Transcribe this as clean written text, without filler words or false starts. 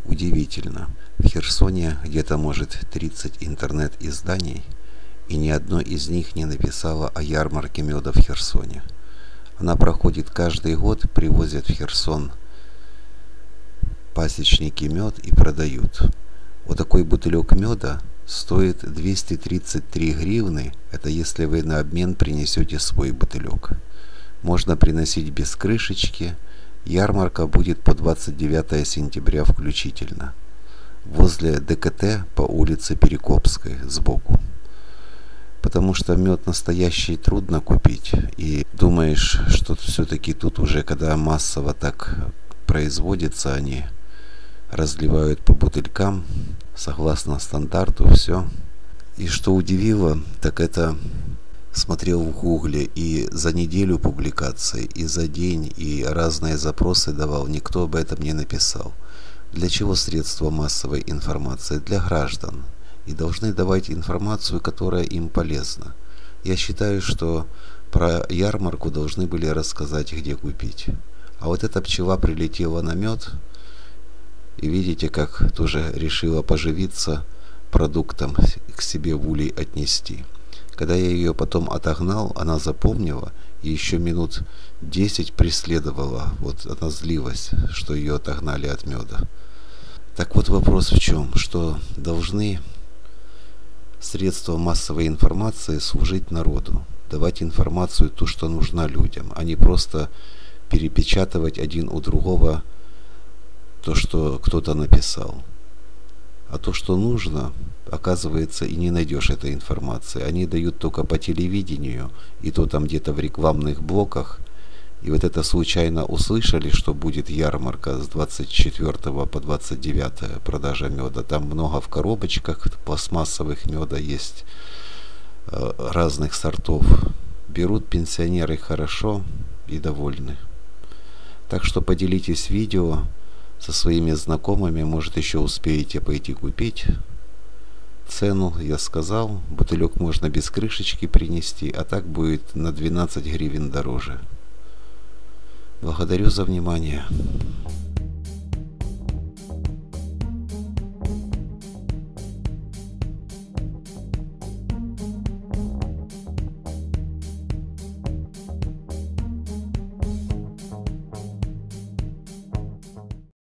Удивительно. В Херсоне где-то может 30 интернет-изданий, и ни одно из них не написало о ярмарке меда в Херсоне. Она проходит каждый год, привозят в Херсон пасечники мед и продают. Вот такой бутылек меда стоит 233 гривны, это если вы на обмен принесете свой бутылек. Можно приносить без крышечки. Ярмарка будет по 29 сентября включительно. Возле ДКТ по улице Перекопской сбоку. Потому что мед настоящий трудно купить. И думаешь, что все-таки тут уже, когда массово так производится, они разливают по бутылькам, согласно стандарту, все. И что удивило, так это смотрел в гугле и за неделю публикации, и за день, и разные запросы давал, никто об этом не написал. Для чего средства массовой информации? Для граждан. И должны давать информацию, которая им полезна. Я считаю, что про ярмарку должны были рассказать, где купить. А вот эта пчела прилетела на мед, и видите, как тоже решила поживиться продуктом, к себе в улей отнести. Когда я ее потом отогнал, она запомнила и еще минут 10 преследовала. Вот она злилась, что ее отогнали от меда. Так вот вопрос в чем? Что должны средства массовой информации служить народу, давать информацию ту, что нужна людям, а не просто перепечатывать один у другого то, что кто-то написал. А то, что нужно, оказывается, и не найдешь этой информации. Они дают только по телевидению, и то там где-то в рекламных блоках. И вот это случайно услышали, что будет ярмарка с 24 по 29 продажа меда. Там много в коробочках пластмассовых меда есть, разных сортов. Берут пенсионеры хорошо и довольны. Так что поделитесь видео со своими знакомыми, может еще успеете пойти купить. Цену я сказал, бутылек можно без крышечки принести, а так будет на 12 гривен дороже. Благодарю за внимание.